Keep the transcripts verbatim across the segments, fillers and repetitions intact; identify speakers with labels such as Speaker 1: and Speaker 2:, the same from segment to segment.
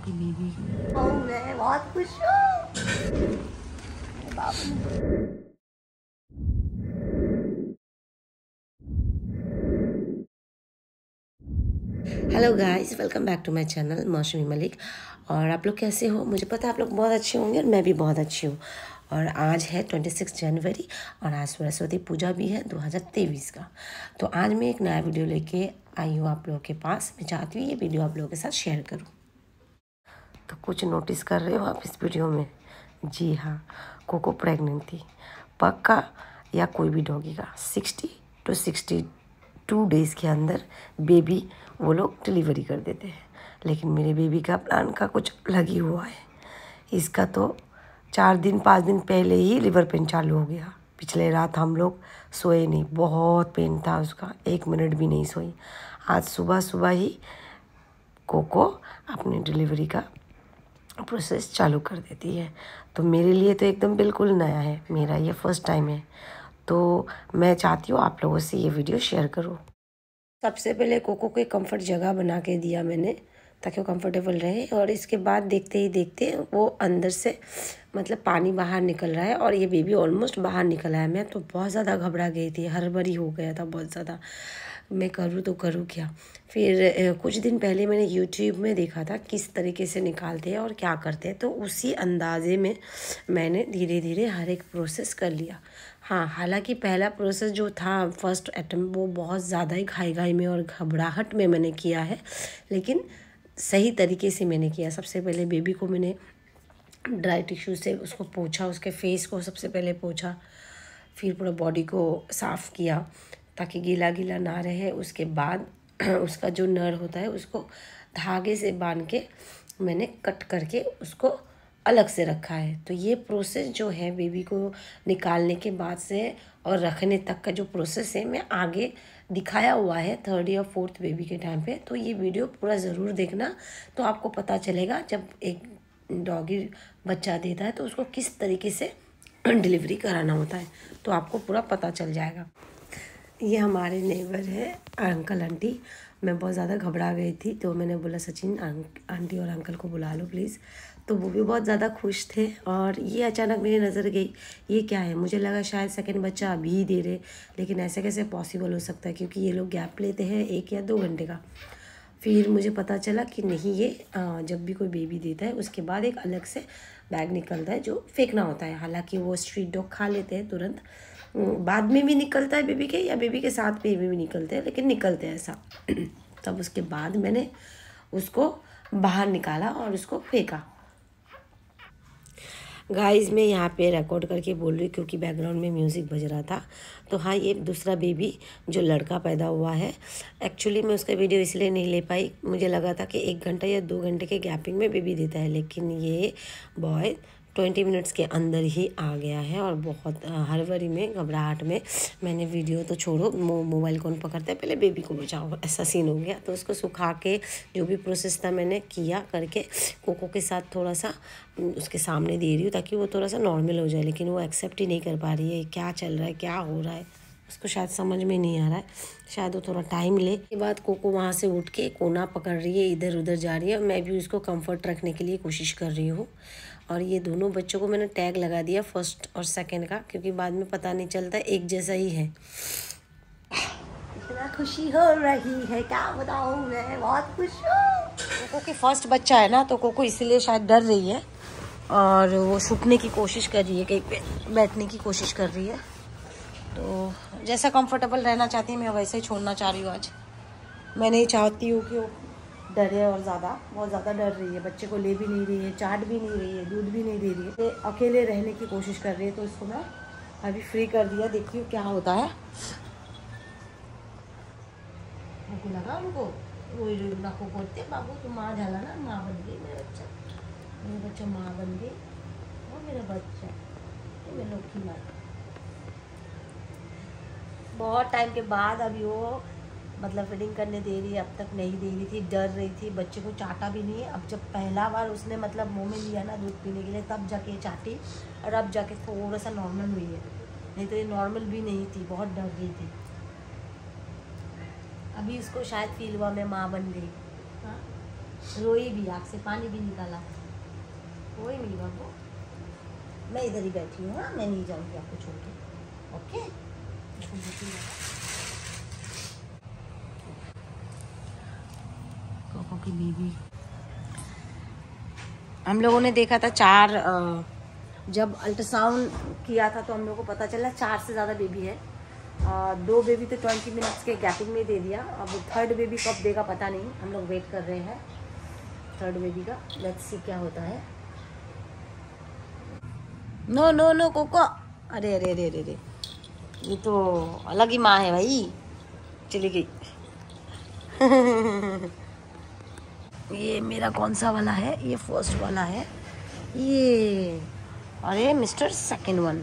Speaker 1: आपकी बेबी। ओह मैं बहुत खुश हूँ। Hello guys, welcome back to my channel Mousami Malik. और आप लोग कैसे हो? मुझे पता है आप लोग बहुत अच्छे होंगे और मैं भी बहुत अच्छी हूँ। और आज है छब्बीस जनवरी और आज सरस्वती पूजा भी है दो हज़ार तेईस का। तो आज मैं एक नया वीडियो लेके आई हूँ आप लोगों के पास। मैं चाहती हूँ ये वीडियो आप लोगों के साथ शेयर करूँ। तो कुछ नोटिस कर रहे हो आप इस वीडियो में? जी हाँ, कोको प्रेग्नेंट थी। पक्का या कोई भी डॉगी का sixty two sixty two days के अंदर बेबी वो लोग डिलीवरी कर देते हैं। लेकिन मेरे बेबी का प्लान का कुछ अलग ही हुआ है। इसका तो चार दिन पाँच दिन पहले ही लिवर पेन चालू हो गया। पिछले रात हम लोग सोए नहीं, बहुत पेन था उसका, एक मिनट भी नहीं सोई। आज सुबह सुबह ही कोको अपनी डिलीवरी का प्रोसेस चालू कर देती है। तो मेरे लिए तो एकदम बिल्कुल नया है, मेरा ये फर्स्ट टाइम है। तो मैं चाहती हूँ आप लोगों से ये वीडियो शेयर करूँ। सबसे पहले कोको को एक कंफर्ट जगह बना के दिया मैंने ताकि वो कंफर्टेबल रहे। और इसके बाद देखते ही देखते वो अंदर से मतलब पानी बाहर निकल रहा है और ये बेबी ऑलमोस्ट बाहर निकला है। मैं तो बहुत ज़्यादा घबरा गई थी, हड़बड़ी हो गया था बहुत ज़्यादा, मैं करूँ तो करूँ क्या। फिर कुछ दिन पहले मैंने यूट्यूब में देखा था किस तरीके से निकालते हैं और क्या करते हैं, तो उसी अंदाजे में मैंने धीरे धीरे हर एक प्रोसेस कर लिया। हाँ, हालांकि पहला प्रोसेस जो था फर्स्ट अटेम्प्ट वो बहुत ज़्यादा ही घाई घाई में और घबराहट में मैंने किया है, लेकिन सही तरीके से मैंने किया। सबसे पहले बेबी को मैंने ड्राई टिश्यू से उसको पोंछा, उसके फेस को सबसे पहले पोंछा, फिर पूरा बॉडी को साफ़ किया ताकि गीला गीला ना रहे। उसके बाद उसका जो नर होता है उसको धागे से बांध के मैंने कट करके उसको अलग से रखा है। तो ये प्रोसेस जो है बेबी को निकालने के बाद से और रखने तक का जो प्रोसेस है मैं आगे दिखाया हुआ है थर्ड या फोर्थ बेबी के टाइम पे। तो ये वीडियो पूरा ज़रूर देखना, तो आपको पता चलेगा जब एक डॉगी बच्चा देता है तो उसको किस तरीके से डिलीवरी कराना होता है, तो आपको पूरा पता चल जाएगा। ये हमारे नेबर है अंकल आंटी। मैं बहुत ज़्यादा घबरा गई थी तो मैंने बोला सचिन आंटी और अंकल को बुला लो प्लीज़। तो वो भी बहुत ज़्यादा खुश थे। और ये अचानक मेरी नज़र गई, ये क्या है? मुझे लगा शायद सेकंड बच्चा अभी ही दे रहे, लेकिन ऐसे कैसे पॉसिबल हो सकता है क्योंकि ये लोग गैप लेते हैं एक या दो घंटे का। फिर मुझे पता चला कि नहीं, ये जब भी कोई बेबी देता है उसके बाद एक अलग से बैग निकलता है जो फेंकना होता है। हालांकि वो स्ट्रीट डॉग खा लेते हैं तुरंत, बाद में भी निकलता है बेबी के या बेबी के साथ बेबी भी निकलते हैं, लेकिन निकलते हैं ऐसा। तब उसके बाद मैंने उसको बाहर निकाला और उसको फेंका। गाइस मैं यहाँ पे रिकॉर्ड करके बोल रही हूँ क्योंकि बैकग्राउंड में म्यूज़िक बज रहा था। तो हाँ, ये दूसरा बेबी जो लड़का पैदा हुआ है, एक्चुअली मैं उसका वीडियो इसलिए नहीं ले पाई, मुझे लगा था कि एक घंटा या दो घंटे के गैपिंग में बेबी देता है, लेकिन ये बॉय ट्वेंटी मिनट्स के अंदर ही आ गया है। और बहुत हड़बड़ी में घबराहट में मैंने वीडियो तो छोड़ो, मो, मोबाइल कौन पकड़ता है, पहले बेबी को बचाओ, ऐसा सीन हो गया। तो उसको सुखा के जो भी प्रोसेस था मैंने किया करके कोको के साथ थोड़ा सा उसके सामने दे रही हूँ ताकि वो थोड़ा सा नॉर्मल हो जाए, लेकिन वो एक्सेप्ट ही नहीं कर पा रही है क्या चल रहा है, क्या हो रहा है, उसको शायद समझ में नहीं आ रहा है। शायद वो थोड़ा टाइम ले। के बाद कोको वहाँ से उठ के कोना पकड़ रही है, इधर उधर जा रही है। मैं भी उसको कंफर्ट रखने के लिए कोशिश कर रही हूँ। और ये दोनों बच्चों को मैंने टैग लगा दिया फर्स्ट और सेकंड का, क्योंकि बाद में पता नहीं चलता, एक जैसा ही है। इतना खुशी हो रही है क्या बताऊँ, मैं बहुत खुश हूँ। कोको की फर्स्ट बच्चा है ना, तो कोको इसलिए शायद डर रही है और वो छुपने की कोशिश कर रही है, कहीं पे बैठने की कोशिश कर रही है। तो जैसा कंफर्टेबल रहना चाहती है मैं वैसे ही छोड़ना चाह रही हूँ आज। मैं नहीं चाहती हूँ कि वो डरे और ज़्यादा बहुत ज़्यादा डर रही है, बच्चे को ले भी नहीं रही है, चाट भी नहीं रही है, दूध भी नहीं दे रही है, तो अकेले रहने की कोशिश कर रही है। तो इसको मैं अभी फ्री कर दिया, देखिए क्या होता है। उनको लगा उनको रोई रोई नाको करते, बाबू तो माँ झाला ना, माँ बन गई मेरा बच्चा, मेरा बच्चा माँ बन गई, वो मेरा बच्चा, ये मेरा लौकी माँ। बहुत टाइम के बाद अभी वो मतलब फीडिंग करने दे रही है, अब तक नहीं दे रही थी, डर रही थी, बच्चे को चाटा भी नहीं है। अब जब पहला बार उसने मतलब मुंह में लिया ना दूध पीने के लिए, तब जाके चाटी और अब जाके थोड़ा सा नॉर्मल हुई है, नहीं तो ये नॉर्मल भी नहीं थी, बहुत डर रही थी। अभी इसको शायद फील हुआ मैं माँ बन गई। हाँ, रोई भी, आँख से पानी भी निकाला। कोई नहीं बाबू, मैं इधर ही बैठी हूँ। हाँ, मैं नहीं जाऊँगी आपको छोड़ के। ओके, कोको की बेबी हम लोगों ने देखा था चार, जब अल्ट्रासाउंड किया था तो हम लोगों को पता चला चार से ज़्यादा बेबी है। आ, दो बेबी तो ट्वेंटी मिनट्स के गैपिंग में दे दिया। अब थर्ड बेबी कब देगा पता नहीं, हम लोग वेट कर रहे हैं थर्ड बेबी का। लेट्स सी क्या होता है। नो नो नो कोको, अरे अरे अरे अरे अरे, ये तो अलग ही माँ है भाई, चली गई। ये मेरा कौन सा वाला है? ये फर्स्ट वाला है ये। अरे मिस्टर सेकंड वन।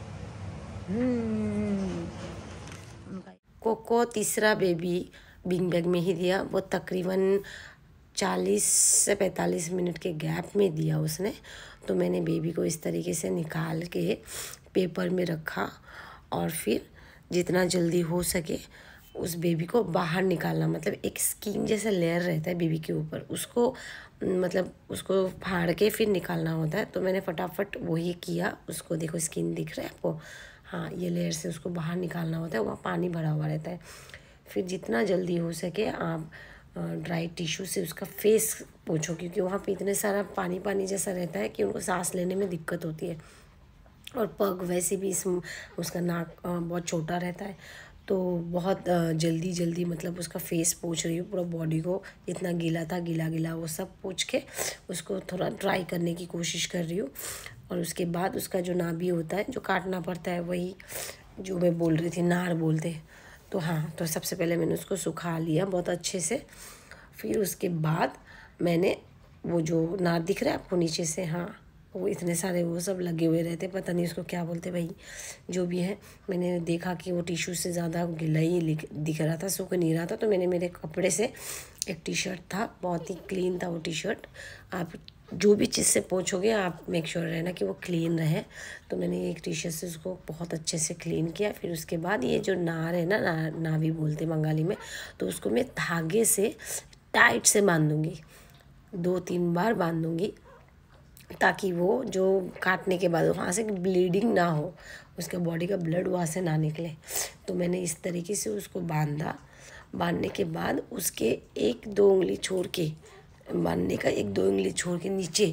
Speaker 1: कोको तीसरा बेबी बिंग बैग में ही दिया। वो तकरीबन चालीस से पैंतालीस मिनट के गैप में दिया उसने। तो मैंने बेबी को इस तरीके से निकाल के पेपर में रखा और फिर जितना जल्दी हो सके उस बेबी को बाहर निकालना। मतलब एक स्किन जैसा लेयर रहता है बेबी के ऊपर, उसको मतलब उसको फाड़ के फिर निकालना होता है। तो मैंने फटाफट वही किया। उसको देखो, स्किन दिख रहा है आपको? हाँ, ये लेयर से उसको बाहर निकालना होता है। वहाँ पानी भरा हुआ रहता है। फिर जितना जल्दी हो सके आप ड्राई टिश्यू से उसका फेस पोंछो, क्योंकि वहाँ पे इतने सारा पानी पानी जैसा रहता है कि उनको सांस लेने में दिक्कत होती है। और पग वैसे भी इस उसका नाक बहुत छोटा रहता है, तो बहुत जल्दी जल्दी मतलब उसका फेस पोंछ रही हूँ, पूरा बॉडी को जितना गीला था गीला गीला वो सब पोंछ के उसको थोड़ा ड्राई करने की कोशिश कर रही हूँ। और उसके बाद उसका जो नाभि होता है जो काटना पड़ता है, वही जो मैं बोल रही थी नार बोलते। तो हाँ, तो सबसे पहले मैंने उसको सुखा लिया बहुत अच्छे से। फिर उसके बाद मैंने वो जो नार दिख रहा है आपको नीचे से, हाँ वो इतने सारे वो सब लगे हुए रहते, पता नहीं उसको क्या बोलते भाई, जो भी है। मैंने देखा कि वो टिश्यू से ज़्यादा गीला ही दिख रहा था, सूख नहीं रहा था। तो मैंने मेरे कपड़े से, एक टी शर्ट था बहुत ही क्लीन था वो टी शर्ट, आप जो भी चीज़ से पोंछोगे आप मेक श्योर रहना कि वो क्लीन रहे। तो मैंने एक टी शर्ट से उसको बहुत अच्छे से क्लीन किया। फिर उसके बाद ये जो नार है ना, ना नाभि बोलते बंगाली में, तो उसको मैं धागे से टाइट से बांधूँगी, दो तीन बार बांधूँगी, ताकि वो जो काटने के बाद वहाँ से ब्लीडिंग ना हो, उसके बॉडी का ब्लड वहाँ से ना निकले। तो मैंने इस तरीके से उसको बांधा। बांधने के बाद उसके एक दो उंगली छोड़ के, बांधने का एक दो उंगली छोड़ के नीचे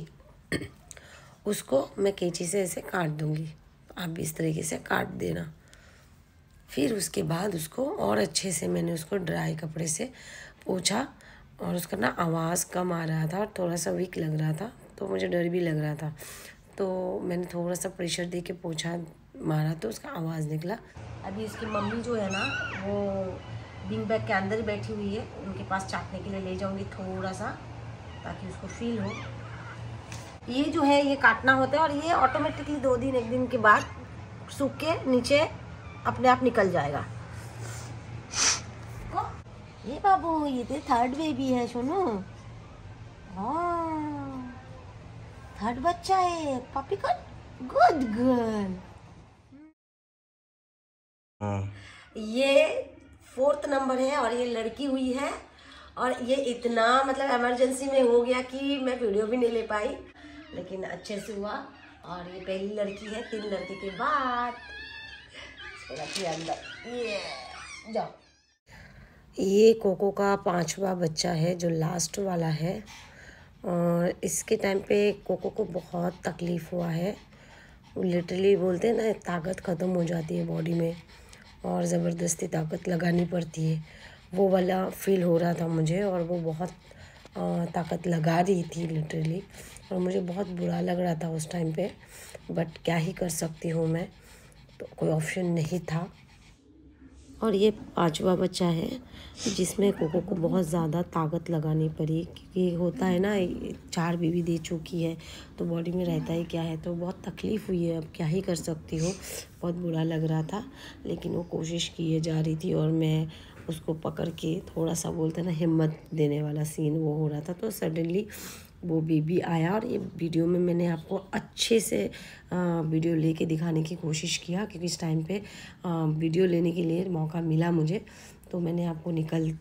Speaker 1: उसको मैं कैंची से ऐसे काट दूँगी। आप भी इस तरीके से काट देना। फिर उसके बाद उसको और अच्छे से मैंने उसको ड्राई कपड़े से पोंछा। और उसका ना आवाज़ कम आ रहा था और थोड़ा सा वीक लग रहा था, तो मुझे डर भी लग रहा था। तो मैंने थोड़ा सा प्रेशर दे के पोंछा मारा तो उसका आवाज़ निकला। अभी उसकी मम्मी जो है ना, वो बिंग बैग के अंदर ही बैठी हुई है, उनके पास चाटने के लिए ले जाऊंगी थोड़ा सा, ताकि उसको फील हो। ये जो है ये काटना होता है और ये ऑटोमेटिकली दो दिन एक दिन के बाद सूख के नीचे अपने आप निकल जाएगा। ये बाबू, ये तो थर्ड बेबी है, सुनो। हाँ, थर्ड बच्चा है, पपी कौन, गुड गर्ल। ये फोर्थ नंबर है और ये लड़की हुई है। और ये इतना मतलब इमरजेंसी में हो गया कि मैं वीडियो भी नहीं ले पाई, लेकिन अच्छे से हुआ। और ये पहली लड़की है तीन लड़के के बाद। अंदर ये जाओ। ये कोको का पांचवा बच्चा है जो लास्ट वाला है। और इसके टाइम पे कोको को बहुत तकलीफ़ हुआ है। लिटरली बोलते हैं ना, ताकत ख़त्म हो जाती है बॉडी में और ज़बरदस्ती ताकत लगानी पड़ती है, वो वाला फील हो रहा था मुझे। और वो बहुत ताकत लगा रही थी लिटरली, और मुझे बहुत बुरा लग रहा था उस टाइम पे। बट क्या ही कर सकती हूँ मैं, तो कोई ऑप्शन नहीं था। और ये पांचवा बच्चा है जिसमें कोको को बहुत ज़्यादा ताकत लगानी पड़ी, क्योंकि होता है ना, चार बीवी दे चुकी है तो बॉडी में रहता ही क्या है। तो बहुत तकलीफ़ हुई है, अब क्या ही कर सकती हूँ। बहुत बुरा लग रहा था, लेकिन वो कोशिश किए जा रही थी और मैं उसको पकड़ के थोड़ा सा बोलते ना हिम्मत देने वाला सीन वो हो रहा था। तो सडनली वो बेबी आया और ये वीडियो में मैंने आपको अच्छे से वीडियो लेके दिखाने की कोशिश किया, क्योंकि इस टाइम पे वीडियो लेने के लिए मौका मिला मुझे। तो मैंने आपको निकल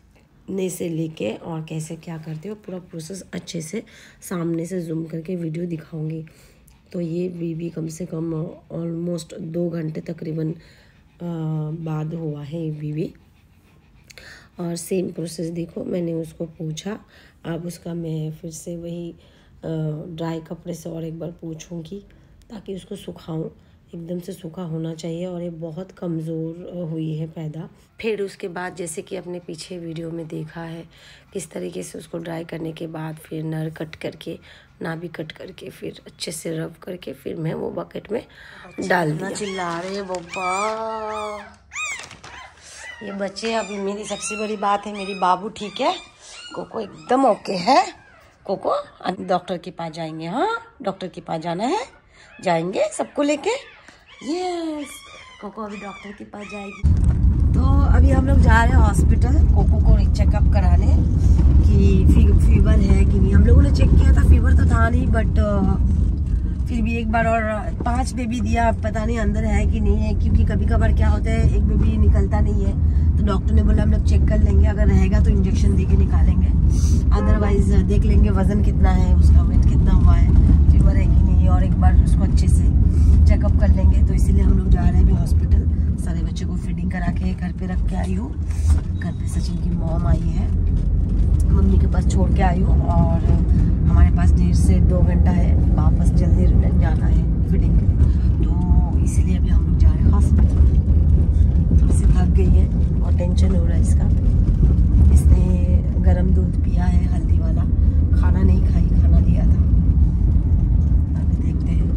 Speaker 1: ने से लेके और कैसे क्या करते हो पूरा प्रोसेस अच्छे से सामने से जूम करके वीडियो दिखाऊंगी। तो ये बीबी कम से कम ऑलमोस्ट दो घंटे तकरीबन बाद हुआ है ये बीबी। और सेम प्रोसेस देखो, मैंने उसको पूछा, अब उसका मैं फिर से वही ड्राई कपड़े से और एक बार पूछूंगी ताकि उसको सुखाऊं। एकदम से सूखा होना चाहिए और ये बहुत कमज़ोर हुई है पैदा। फिर उसके बाद जैसे कि अपने पीछे वीडियो में देखा है किस तरीके से उसको ड्राई करने के बाद फिर नर कट करके नाभि कट करके फिर अच्छे से रब करके फिर मैं वो बकेट में डाल दिया। चिल्ला रहे बाबा ये बच्चे। अभी मेरी सबसे बड़ी बात है, मेरी बाबू ठीक है, कोको एकदम ओके है। कोको डॉक्टर के पास जाएंगे, हाँ डॉक्टर के पास जाना है, जाएंगे सबको लेके। यस कोको अभी डॉक्टर के पास जाएगी। तो अभी हम लोग जा रहे हैं हॉस्पिटल कोको को चेकअप कराने कि फी, फीवर है कि नहीं। हम लोगों ने चेक किया था, फीवर तो था नहीं, बट फिर भी एक बार और पांच बेबी दिया, पता नहीं अंदर है कि नहीं है, क्योंकि कभी कभार क्या होता है एक बेबी निकलता नहीं है। तो डॉक्टर ने बोला हम लोग चेक कर लेंगे, अगर रहेगा तो इंजेक्शन दे के निकालेंगे, अदरवाइज देख लेंगे वजन कितना है उसका, वेट कितना हुआ है, फीवर है कि नहीं, और एक बार उसको अच्छे से चेकअप कर लेंगे। तो इसीलिए हम लोग जा रहे हैं अभी हॉस्पिटल। सारे बच्चों को फीडिंग करा के घर पे रख के आई हूँ। घर पे सचिन की मॉम आई है, मम्मी के पास छोड़ के आई हूँ, और हमारे पास डेढ़ से दो घंटा है, वापस जल्दी रिटर्न जाना है फीडिंग के लिए। तो इसीलिए अभी हम लोग जा रहे हैं हॉस्पिटल। थोड़ी सी थक गई है और टेंशन हो रहा है इसका। इसने गर्म दूध पिया है हल्दी वाला, खाना नहीं खाई, खाना लिया था। अभी देखते हैं।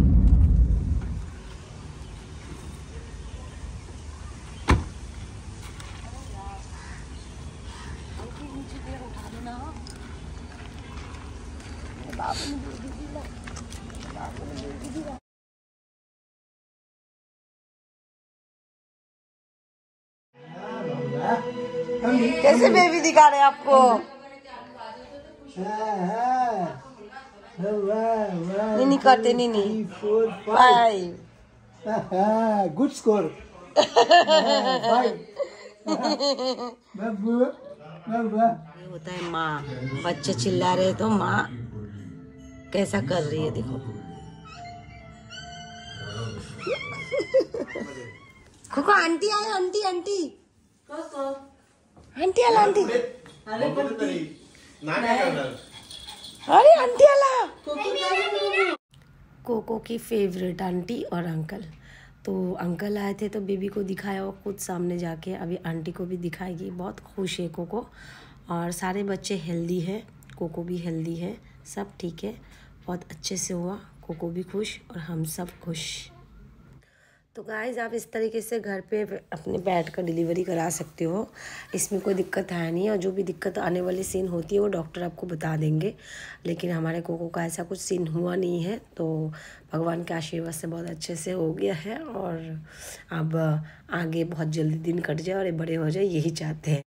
Speaker 1: कैसे बेबी दिखा रहे हैं आपको? नहीं नहीं करते, नहीं नहीं फाइव
Speaker 2: गुड स्कोर।
Speaker 1: ये होता है माँ, बच्चे चिल्ला रहे तो माँ कैसा कर रही है देखो। खोको आंटी आए, आंटी आंटी आंटी आला आंटी, अरे आंटी आला। कोको की फेवरेट आंटी और अंकल। तो अंकल आए थे तो बेबी को दिखाया और खुद सामने जाके अभी आंटी को भी दिखाएगी। बहुत खुश है कोको, और सारे बच्चे हेल्दी है, कोको भी हेल्दी है, सब ठीक है, बहुत अच्छे से हुआ। कोको भी खुश और हम सब खुश। तो गाइस आप इस तरीके से घर पे अपने पेट का डिलीवरी करा सकते हो, इसमें कोई दिक्कत है नहीं। और जो भी दिक्कत आने वाली सीन होती है वो डॉक्टर आपको बता देंगे, लेकिन हमारे कोको का ऐसा कुछ सीन हुआ नहीं है। तो भगवान के आशीर्वाद से बहुत अच्छे से हो गया है, और अब आगे बहुत जल्दी दिन कट जाए और ये बड़े हो जाए, यही चाहते हैं।